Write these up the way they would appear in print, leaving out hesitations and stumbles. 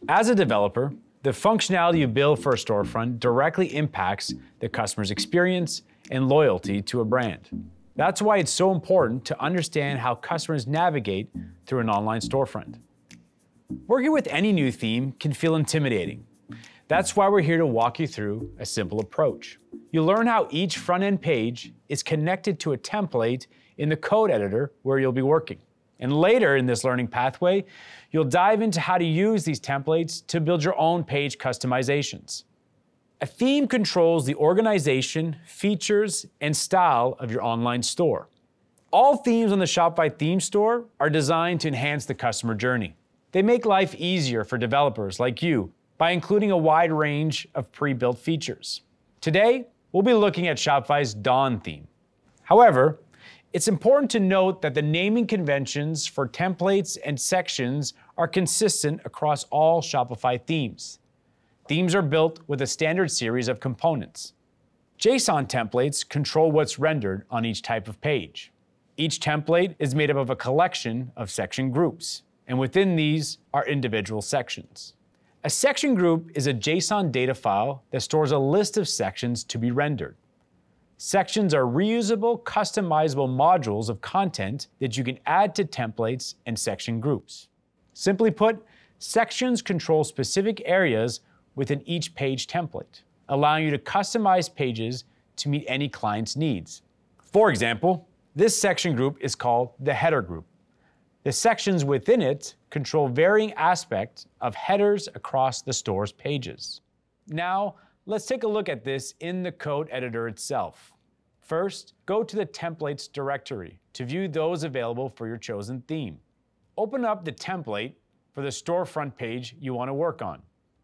As a developer, the functionality you build for a storefront directly impacts the customer's experience and loyalty to a brand. That's why it's so important to understand how customers navigate through an online storefront. Working with any new theme can feel intimidating. That's why we're here to walk you through a simple approach. You'll learn how each front-end page is connected to a template in the code editor where you'll be working. And later in this learning pathway, you'll dive into how to use these templates to build your own page customizations. A theme controls the organization, features, and style of your online store. All themes on the Shopify theme store are designed to enhance the customer journey. They make life easier for developers like you by including a wide range of pre-built features. Today, we'll be looking at Shopify's Dawn theme. However, it's important to note that the naming conventions for templates and sections are consistent across all Shopify themes. Themes are built with a standard series of components. JSON templates control what's rendered on each type of page. Each template is made up of a collection of section groups, and within these are individual sections. A section group is a JSON data file that stores a list of sections to be rendered. Sections are reusable, customizable modules of content that you can add to templates and section groups. Simply put, sections control specific areas within each page template, allowing you to customize pages to meet any client's needs. For example, this section group is called the header group. The sections within it control varying aspects of headers across the store's pages. Now, let's take a look at this in the code editor itself. First, go to the templates directory to view those available for your chosen theme. Open up the template for the storefront page you want to work on.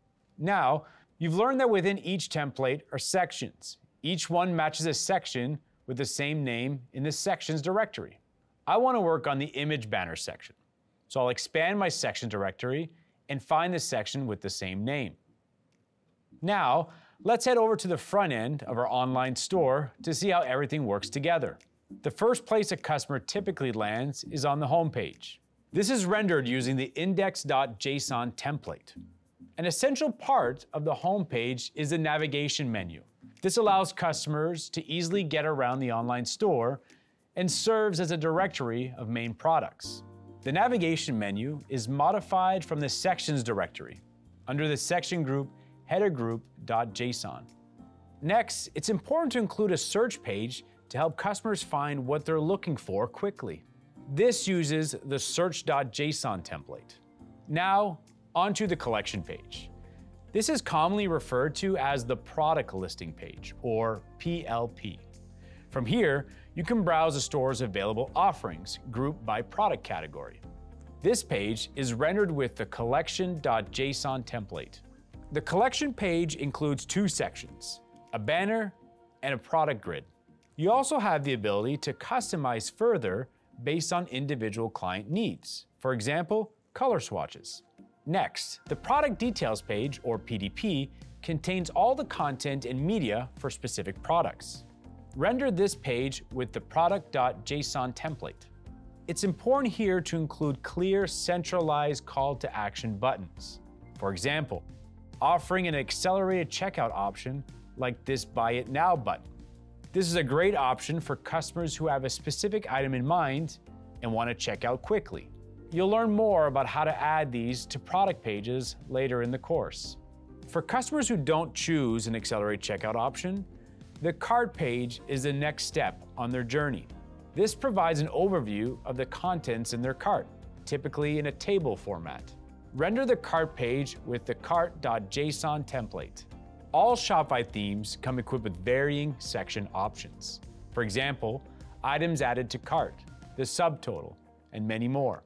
Now, you've learned that within each template are sections. Each one matches a section with the same name in the sections directory. I want to work on the image banner section, so I'll expand my section directory and find the section with the same name. Now, let's head over to the front end of our online store to see how everything works together. The first place a customer typically lands is on the home page. This is rendered using the index.json template. An essential part of the home page is the navigation menu. This allows customers to easily get around the online store and serves as a directory of main products. The navigation menu is modified from the sections directory under the section group headergroup.json. Next, it's important to include a search page to help customers find what they're looking for quickly. This uses the search.json template. Now, onto the collection page. This is commonly referred to as the product listing page, or PLP. From here, you can browse the store's available offerings grouped by product category. This page is rendered with the collection.json template. The collection page includes two sections, a banner and a product grid. You also have the ability to customize further based on individual client needs. For example, color swatches. Next, the product details page, or PDP, contains all the content and media for specific products. Render this page with the product.json template. It's important here to include clear, centralized call to action buttons. For example, offering an accelerated checkout option like this Buy It Now button. This is a great option for customers who have a specific item in mind and want to check out quickly. You'll learn more about how to add these to product pages later in the course. For customers who don't choose an accelerated checkout option, the cart page is the next step on their journey. This provides an overview of the contents in their cart, typically in a table format. Render the cart page with the cart.json template. All Shopify themes come equipped with varying section options. For example, items added to cart, the subtotal, and many more.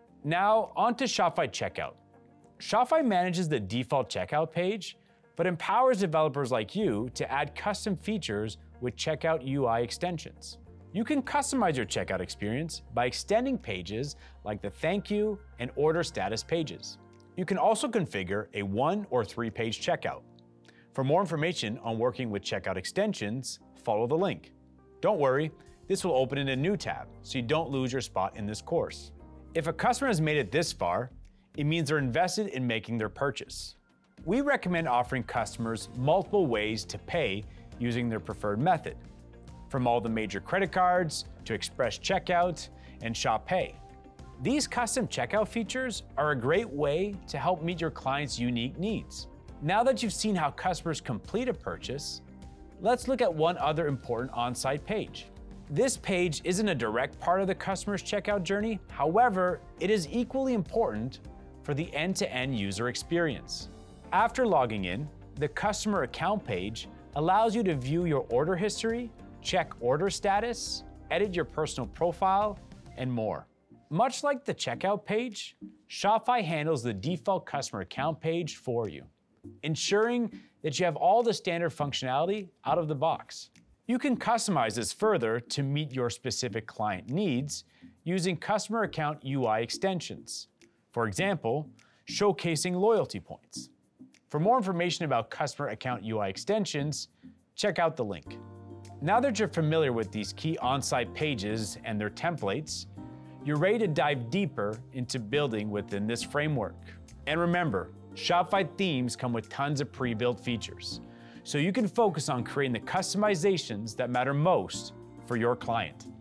Now, on to Shopify Checkout. Shopify manages the default checkout page, but empowers developers like you to add custom features with Checkout UI extensions. You can customize your checkout experience by extending pages like the thank you and order status pages. You can also configure a 1 or 3 page checkout. For more information on working with checkout extensions, follow the link. Don't worry, this will open in a new tab, so you don't lose your spot in this course. If a customer has made it this far, it means they're invested in making their purchase. We recommend offering customers multiple ways to pay using their preferred method, from all the major credit cards to express checkout and Shop Pay. These custom checkout features are a great way to help meet your clients' unique needs. Now that you've seen how customers complete a purchase, let's look at one other important on-site page. This page isn't a direct part of the customer's checkout journey. However, it is equally important for the end-to-end user experience. After logging in, the customer account page allows you to view your order history, check order status, edit your personal profile, and more. Much like the checkout page, Shopify handles the default customer account page for you, ensuring that you have all the standard functionality out of the box. You can customize this further to meet your specific client needs using customer account UI extensions. For example, showcasing loyalty points. For more information about customer account UI extensions, check out the link. Now that you're familiar with these key on-site pages and their templates, you're ready to dive deeper into building within this framework. And remember, Shopify themes come with tons of pre-built features, so you can focus on creating the customizations that matter most for your client.